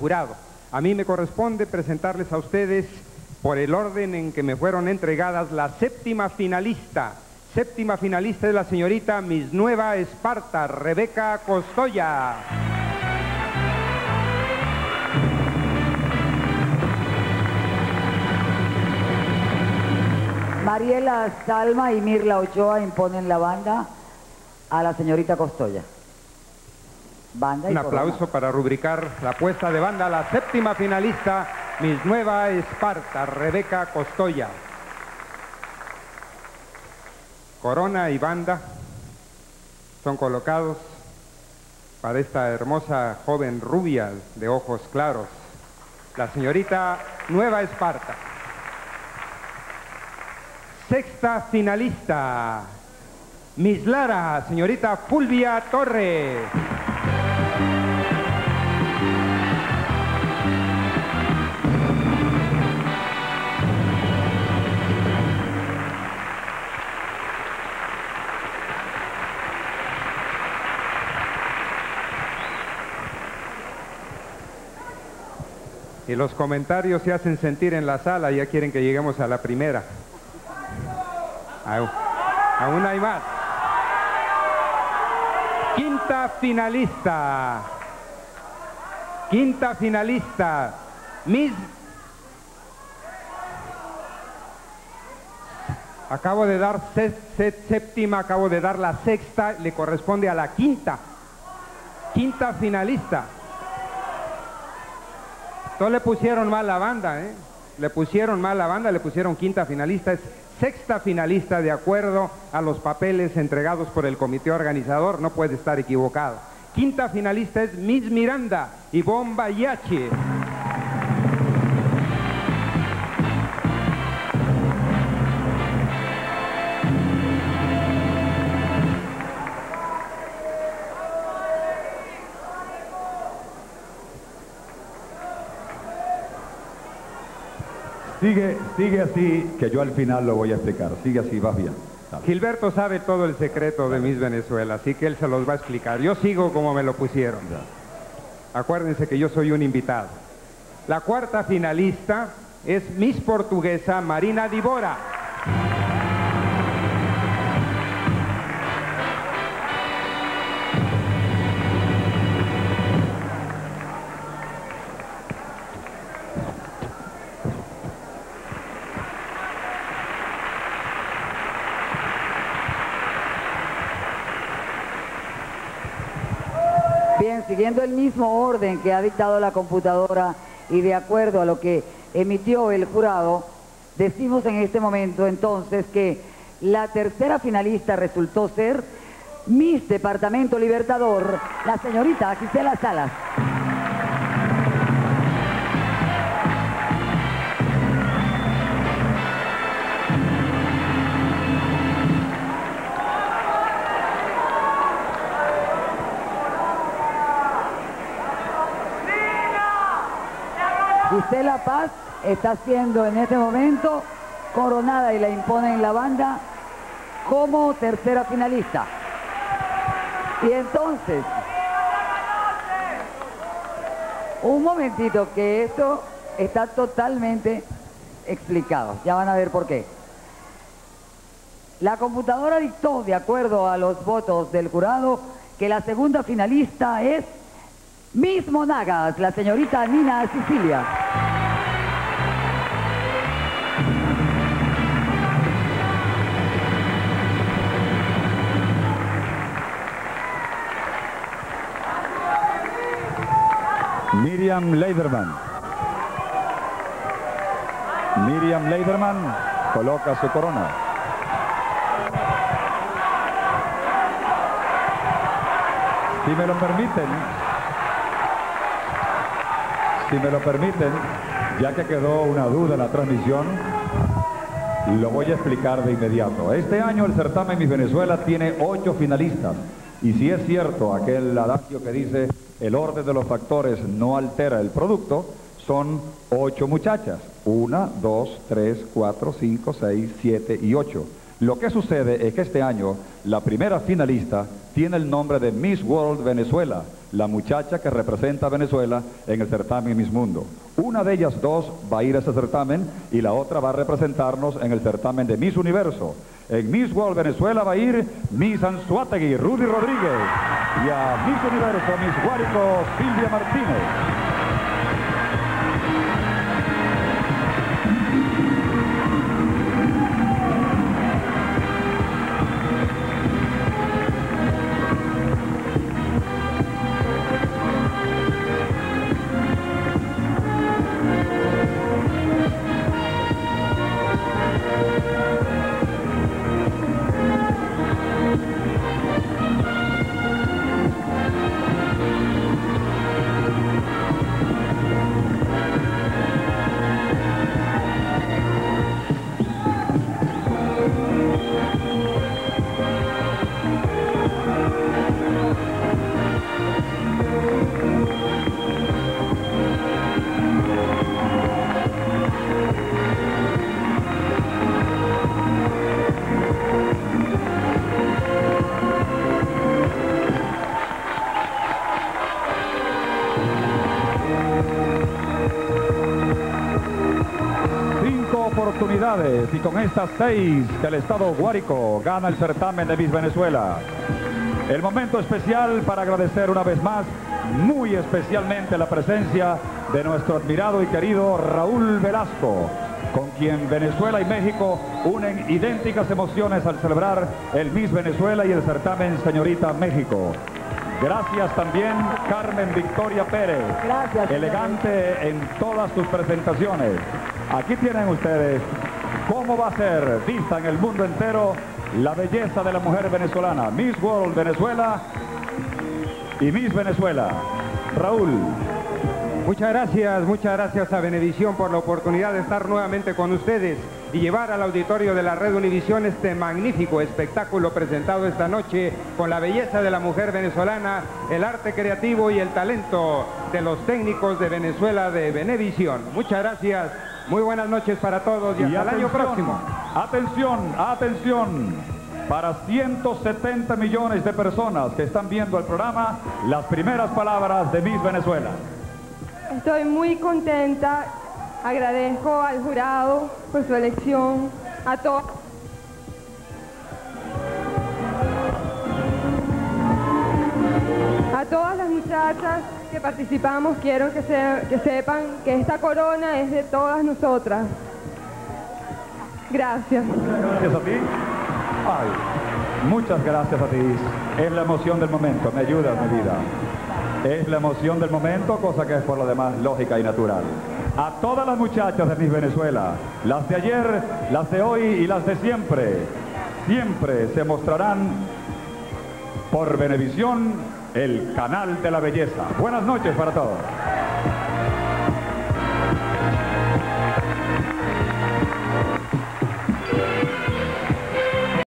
jurado. A mí me corresponde presentarles a ustedes, por el orden en que me fueron entregadas, la séptima finalista. Séptima finalista es la señorita Miss Nueva Esparta, Rebeca Costoya. Mariela Salma y Mirla Ochoa imponen la banda a la señorita Costoya. Banda y un aplauso corona para rubricar la puesta de banda a la séptima finalista, Miss Nueva Esparta, Rebeca Costoya. Corona y banda son colocados para esta hermosa joven rubia de ojos claros, la señorita Nueva Esparta. Sexta finalista, Miss Lara, señorita Fulvia Torres. Y los comentarios se hacen sentir en la sala, ya quieren que lleguemos a la primera. Aún hay más. Quinta finalista. Quinta finalista. Miss... Acabo de dar séptima, acabo de dar la sexta, le corresponde a la quinta. Quinta finalista. No le pusieron mal la banda, ¿eh? Le pusieron mal la banda, le pusieron quinta finalista. Es sexta finalista de acuerdo a los papeles entregados por el comité organizador, no puede estar equivocado. Quinta finalista es Miss Miranda Ivonne Bayachi. Sigue así, que yo al final lo voy a explicar. Sigue así, vas bien. Dale. Gilberto sabe todo el secreto de Miss Venezuela, así que él se los va a explicar. Yo sigo como me lo pusieron. Acuérdense que yo soy un invitado. La cuarta finalista es Miss Portuguesa Marina Dibora. Bien, siguiendo el mismo orden que ha dictado la computadora y de acuerdo a lo que emitió el jurado, decimos en este momento entonces que la tercera finalista resultó ser Miss Departamento Libertador, la señorita Gisela Salas. Gisela Paz está siendo en este momento coronada y la impone en la banda como tercera finalista. Y entonces, un momentito, que esto está totalmente explicado. Ya van a ver por qué. La computadora dictó, de acuerdo a los votos del jurado, que la segunda finalista es Miss Monagas, la señorita Nina Sicilia. Miriam Leiderman. Miriam Leiderman coloca su corona. Si me lo permiten, ya que quedó una duda en la transmisión, lo voy a explicar de inmediato. Este año el certamen Miss Venezuela tiene 8 finalistas. Y si es cierto aquel adagio que dice el orden de los factores no altera el producto, son 8 muchachas. 1, 2, 3, 4, 5, 6, 7 y 8. Lo que sucede es que este año la primera finalista tiene el nombre de Miss World Venezuela, la muchacha que representa a Venezuela en el certamen Miss Mundo. Una de ellas dos va a ir a ese certamen y la otra va a representarnos en el certamen de Miss Universo. En Miss World Venezuela va a ir Miss Anzuategui, Rudy Rodríguez, y a Miss Universo, Miss Guárico, Silvia Martínez. Oportunidades, y con estas 6 que el Estado Guárico gana el certamen de Miss Venezuela. El momento especial para agradecer una vez más, muy especialmente, la presencia de nuestro admirado y querido Raúl Velasco, con quien Venezuela y México unen idénticas emociones al celebrar el Miss Venezuela y el certamen Señorita México. Gracias también Carmen Victoria Pérez, Gracias, elegante en todas sus presentaciones. Aquí tienen ustedes cómo va a ser vista en el mundo entero la belleza de la mujer venezolana. Miss World Venezuela y Miss Venezuela. Raúl. Muchas gracias a Venevisión por la oportunidad de estar nuevamente con ustedes y llevar al auditorio de la Red Univisión este magnífico espectáculo presentado esta noche con la belleza de la mujer venezolana, el arte creativo y el talento de los técnicos de Venezuela de Venevisión. Muchas gracias, muy buenas noches para todos y hasta el año próximo. Atención, atención. Para 170 millones de personas que están viendo el programa, las primeras palabras de Miss Venezuela. Estoy muy contenta, agradezco al jurado por su elección, a todas las muchachas que participamos. Quiero que sepan que esta corona es de todas nosotras. Gracias. Gracias a ti. Ay, muchas gracias a ti. Es la emoción del momento, me ayudas, mi vida. Es la emoción del momento, cosa que es por lo demás lógica y natural. A todas las muchachas de Miss Venezuela, las de ayer, las de hoy y las de siempre, siempre se mostrarán por Venevisión, el canal de la belleza. Buenas noches para todos.